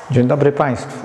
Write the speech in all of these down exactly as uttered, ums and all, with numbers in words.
Dzień dobry Państwu.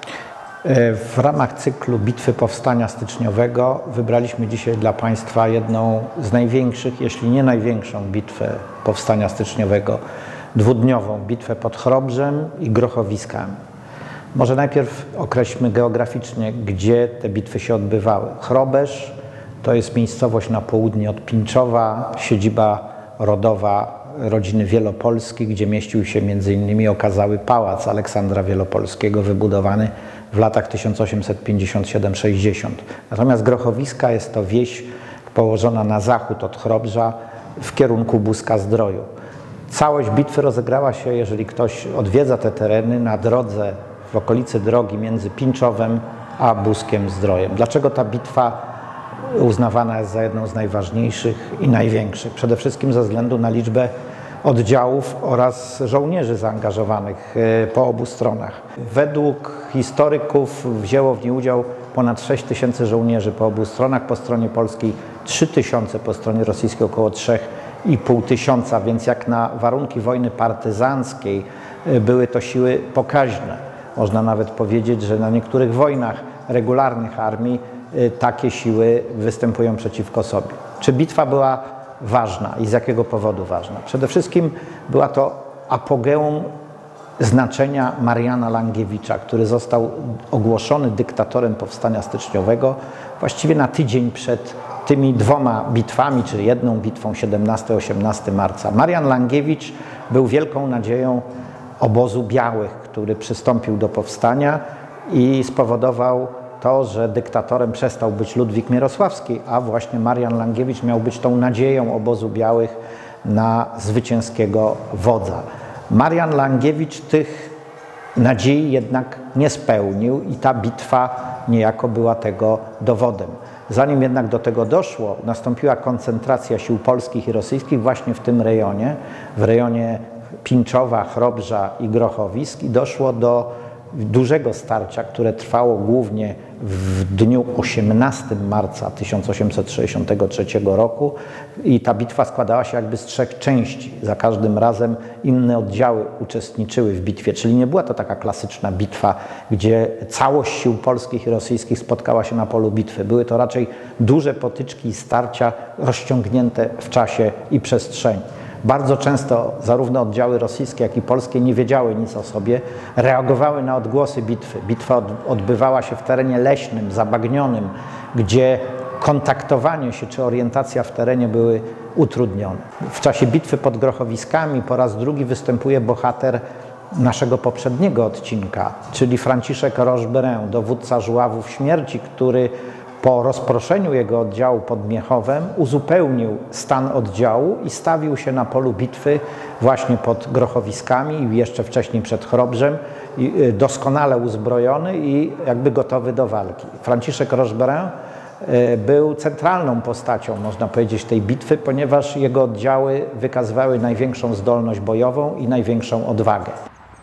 W ramach cyklu Bitwy Powstania Styczniowego wybraliśmy dzisiaj dla Państwa jedną z największych, jeśli nie największą bitwę Powstania Styczniowego, dwudniową bitwę pod Chrobrzem i Grochowiskami. Może najpierw określmy geograficznie, gdzie te bitwy się odbywały. Chrobesz to jest miejscowość na południe od Pińczowa, siedziba rodowa rodziny Wielopolskich, gdzie mieścił się między innymi okazały pałac Aleksandra Wielopolskiego, wybudowany w latach tysiąc osiemset pięćdziesiąt siedem sześćdziesiąt. Natomiast Grochowiska jest to wieś położona na zachód od Chrobrza w kierunku Buska-Zdroju. Całość bitwy rozegrała się, jeżeli ktoś odwiedza te tereny, na drodze w okolicy drogi między Pińczowem a Buskiem-Zdrojem. Dlaczego ta bitwa uznawana jest za jedną z najważniejszych i największych? Przede wszystkim ze względu na liczbę oddziałów oraz żołnierzy zaangażowanych po obu stronach. Według historyków wzięło w niej udział ponad sześć tysięcy żołnierzy po obu stronach, po stronie polskiej trzy tysiące, po stronie rosyjskiej około trzy i pół tysiąca, więc jak na warunki wojny partyzanckiej były to siły pokaźne. Można nawet powiedzieć, że na niektórych wojnach regularnych armii takie siły występują przeciwko sobie. Czy bitwa była ważna i z jakiego powodu ważna? Przede wszystkim była to apogeum znaczenia Mariana Langiewicza, który został ogłoszony dyktatorem Powstania Styczniowego właściwie na tydzień przed tymi dwoma bitwami, czyli jedną bitwą siedemnastego osiemnastego marca. Marian Langiewicz był wielką nadzieją obozu białych, który przystąpił do powstania i spowodował to, że dyktatorem przestał być Ludwik Mierosławski, a właśnie Marian Langiewicz miał być tą nadzieją obozu białych na zwycięskiego wodza. Marian Langiewicz tych nadziei jednak nie spełnił i ta bitwa niejako była tego dowodem. Zanim jednak do tego doszło, nastąpiła koncentracja sił polskich i rosyjskich właśnie w tym rejonie, w rejonie Pińczowa, Chrobrza i Grochowisk, i doszło do dużego starcia, które trwało głównie w dniu osiemnastego marca tysiąc osiemset sześćdziesiątego trzeciego roku, i ta bitwa składała się jakby z trzech części. Za każdym razem inne oddziały uczestniczyły w bitwie, czyli nie była to taka klasyczna bitwa, gdzie całość sił polskich i rosyjskich spotkała się na polu bitwy. Były to raczej duże potyczki i starcia rozciągnięte w czasie i przestrzeni. Bardzo często zarówno oddziały rosyjskie, jak i polskie nie wiedziały nic o sobie, reagowały na odgłosy bitwy. Bitwa odbywała się w terenie leśnym, zabagnionym, gdzie kontaktowanie się czy orientacja w terenie były utrudnione. W czasie bitwy pod Grochowiskami po raz drugi występuje bohater naszego poprzedniego odcinka, czyli Franciszek Rochebrun, dowódca Żuławów Śmierci, który po rozproszeniu jego oddziału pod Miechowem uzupełnił stan oddziału i stawił się na polu bitwy właśnie pod Grochowiskami i jeszcze wcześniej przed Chrobrzem, doskonale uzbrojony i jakby gotowy do walki. Franciszek Rochebrun był centralną postacią, można powiedzieć, tej bitwy, ponieważ jego oddziały wykazywały największą zdolność bojową i największą odwagę.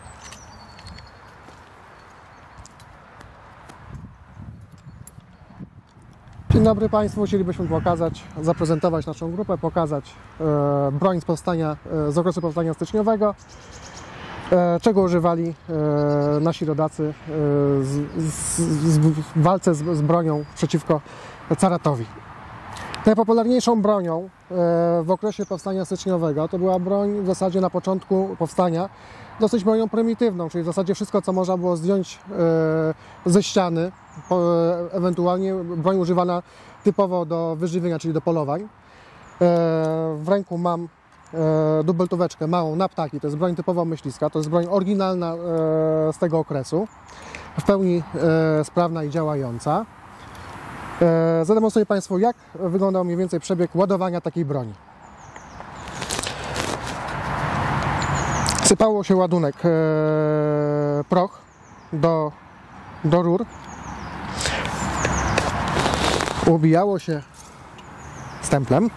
Dzień dobry Państwu. Chcielibyśmy pokazać, zaprezentować naszą grupę, pokazać e, broń z powstania, e, z okresu Powstania Styczniowego, e, czego używali e, nasi rodacy e, z, z, z, w walce z, z bronią przeciwko caratowi. Najpopularniejszą bronią e, w okresie Powstania Styczniowego to była broń w zasadzie na początku powstania dosyć bronią prymitywną, czyli w zasadzie wszystko, co można było zdjąć e, ze ściany, po, ewentualnie broń używana typowo do wyżywienia, czyli do polowań. E, w ręku mam e, dubeltóweczkę małą na ptaki, to jest broń typowo myśliwska, to jest broń oryginalna e, z tego okresu, w pełni e, sprawna i działająca. E, zademonstruję Państwu, jak wyglądał mniej więcej przebieg ładowania takiej broni. Sypało się ładunek, e, proch do, do rur, ubijało się stemplem,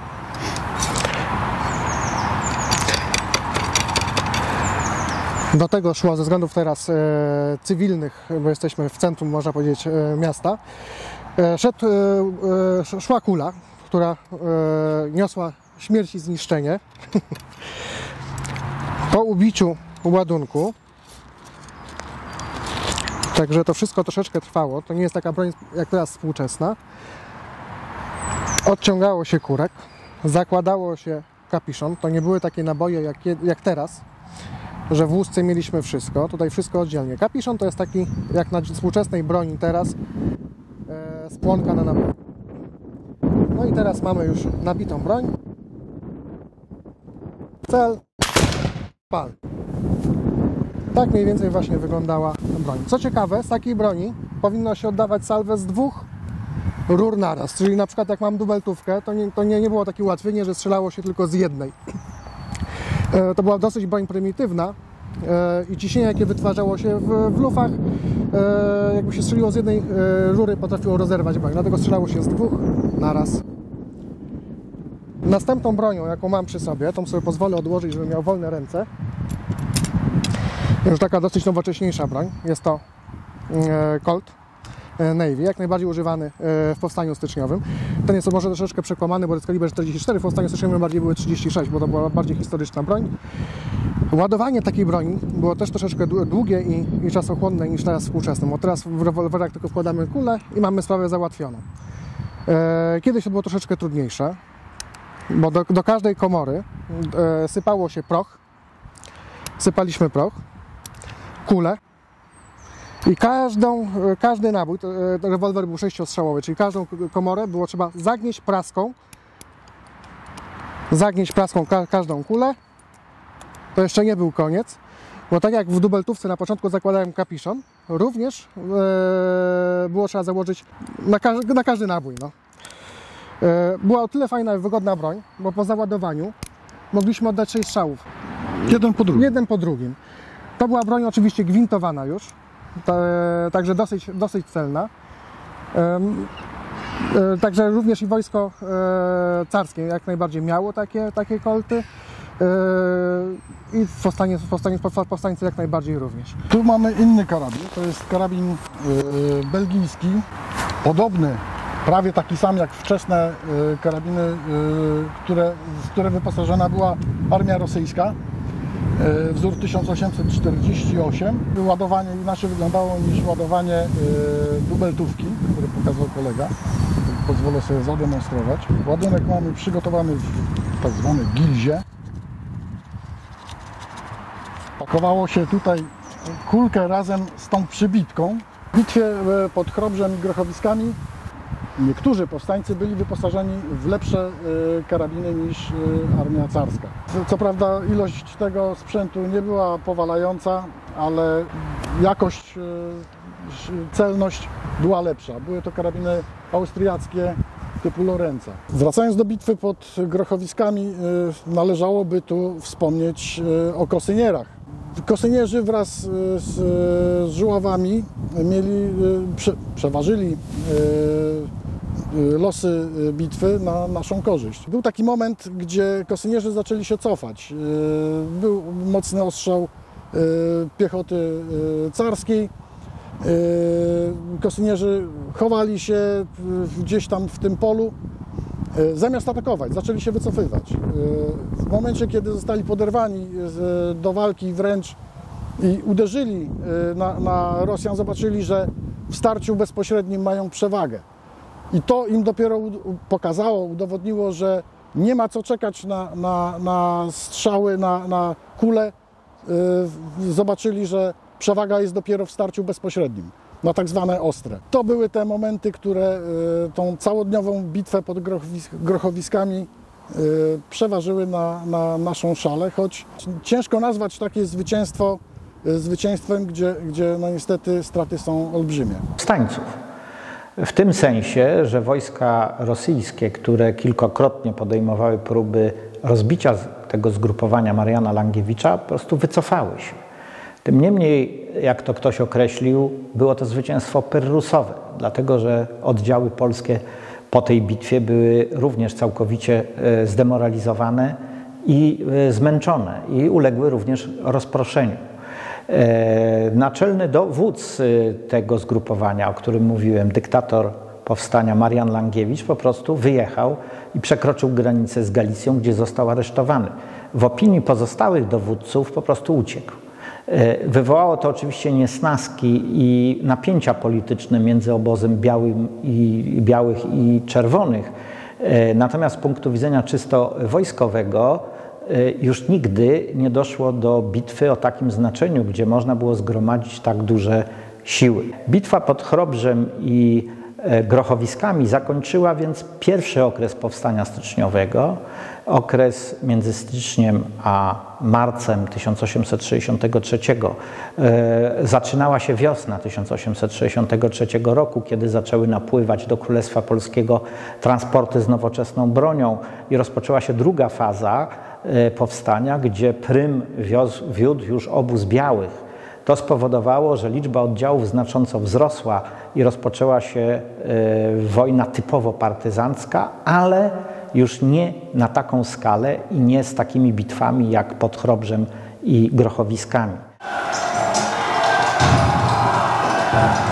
do tego szło ze względów teraz e, cywilnych, bo jesteśmy w centrum, można powiedzieć, e, miasta, e, szedł, e, szła kula, która e, niosła śmierć i zniszczenie. Po ubiciu ładunku Także to wszystko troszeczkę trwało. To nie jest taka broń jak teraz współczesna. Odciągało się kurek, zakładało się kapiszon. To nie były takie naboje jak, jak teraz, że w łusce mieliśmy wszystko. Tutaj wszystko oddzielnie. Kapiszon to jest taki, jak na współczesnej broni teraz, e, spłonka na nabój. No i teraz mamy już nabitą broń. Cel, pal. Tak mniej więcej właśnie wyglądała broń. Co ciekawe, z takiej broni powinno się oddawać salwę z dwóch rur naraz. Czyli na przykład jak mam dubeltówkę, to nie, to nie, nie było takie ułatwienie, że strzelało się tylko z jednej. E, to była dosyć broń prymitywna e, i ciśnienie, jakie wytwarzało się w, w lufach, e, jakby się strzeliło z jednej e, rury, potrafiło rozerwać broń. Dlatego strzelało się z dwóch naraz. Następną bronią, jaką mam przy sobie, tą sobie pozwolę odłożyć, żebym miał wolne ręce. Już taka dosyć nowocześniejsza broń. Jest to Colt Navy, jak najbardziej używany w powstaniu styczniowym. Ten jest może troszeczkę przekłamany, bo jest kaliber czterdzieści cztery, w powstaniu styczniowym bardziej były trzydzieści sześć, bo to była bardziej historyczna broń. Ładowanie takiej broni było też troszeczkę długie i, i czasochłonne niż teraz współczesne, bo teraz w rewolwerach tylko wkładamy kulę i mamy sprawę załatwioną. Kiedyś to było troszeczkę trudniejsze, bo do, do każdej komory sypało się proch, sypaliśmy proch, kulę i każdą, każdy nabój, to, to rewolwer był sześciostrzałowy, czyli każdą komorę było trzeba zagnieść praską, zagnieść praską ka każdą kulę. To jeszcze nie był koniec, bo tak jak w dubeltówce na początku zakładałem kapiszon, również e, było trzeba założyć na, ka na każdy nabój. No. E, była o tyle fajna i wygodna broń, bo po załadowaniu mogliśmy oddać sześć strzałów. Jeden po drugim. Jeden po drugim. To była broń oczywiście gwintowana już, ta, także dosyć, dosyć celna. E, e, także również i wojsko e, carskie jak najbardziej miało takie, takie kolty. I w powstanie, w powstanie, w powstańcy jak najbardziej również. Tu mamy inny karabin, to jest karabin yy, belgijski, podobny, prawie taki sam jak wczesne yy, karabiny, yy, które, w które wyposażona była armia rosyjska, yy, wzór tysiąc osiemset czterdzieści osiem. Ładowanie inaczej wyglądało niż ładowanie yy, dubeltówki, które pokazał kolega. Pozwolę sobie zademonstrować. Ładunek mamy przygotowany w tak zwanej gilzie. Pakowało się tutaj kulkę razem z tą przybitką. W bitwie pod Chrobrzem i Grochowiskami niektórzy powstańcy byli wyposażeni w lepsze karabiny niż armia carska. Co prawda ilość tego sprzętu nie była powalająca, ale jakość, celność była lepsza. Były to karabiny austriackie typu Lorenza. Wracając do bitwy pod Grochowiskami, należałoby tu wspomnieć o kosynierach. Kosynierzy wraz z, z żuławami mieli, prze, przeważyli losy bitwy na naszą korzyść. Był taki moment, gdzie kosynierzy zaczęli się cofać. Był mocny ostrzał piechoty carskiej. Kosynierzy chowali się gdzieś tam w tym polu. Zamiast atakować, zaczęli się wycofywać. W momencie, kiedy zostali poderwani do walki wręcz i uderzyli na, na Rosjan, zobaczyli, że w starciu bezpośrednim mają przewagę. I to im dopiero pokazało, udowodniło, że nie ma co czekać na, na, na strzały, na, na kule. Zobaczyli, że przewaga jest dopiero w starciu bezpośrednim, na tak zwane ostre. To były te momenty, które tą całodniową bitwę pod Grochowiskami przeważyły na, na naszą szalę, choć ciężko nazwać takie zwycięstwo zwycięstwem, gdzie, gdzie no niestety straty są olbrzymie. Powstańców. W tym sensie, że wojska rosyjskie, które kilkakrotnie podejmowały próby rozbicia tego zgrupowania Mariana Langiewicza, po prostu wycofały się. Tym niemniej, jak to ktoś określił, było to zwycięstwo pyrrusowe, dlatego że oddziały polskie po tej bitwie były również całkowicie zdemoralizowane i zmęczone i uległy również rozproszeniu. Naczelny dowódz tego zgrupowania, o którym mówiłem, dyktator powstania Marian Langiewicz, po prostu wyjechał i przekroczył granicę z Galicją, gdzie został aresztowany. W opinii pozostałych dowódców po prostu uciekł. Wywołało to oczywiście niesnaski i napięcia polityczne między obozem białym i, białych i czerwonych. Natomiast z punktu widzenia czysto wojskowego już nigdy nie doszło do bitwy o takim znaczeniu, gdzie można było zgromadzić tak duże siły. Bitwa pod Chrobrzem i Grochowiskami zakończyła więc pierwszy okres powstania styczniowego. Okres między styczniem a marcem tysiąc osiemset sześćdziesiątego trzeciego. Zaczynała się wiosna tysiąc osiemset sześćdziesiątego trzeciego roku, kiedy zaczęły napływać do Królestwa Polskiego transporty z nowoczesną bronią i rozpoczęła się druga faza powstania, gdzie prym wiózł, wiódł już obóz białych. To spowodowało, że liczba oddziałów znacząco wzrosła i rozpoczęła się wojna typowo partyzancka, ale już nie na taką skalę i nie z takimi bitwami jak pod Chrobrzem i Grochowiskami.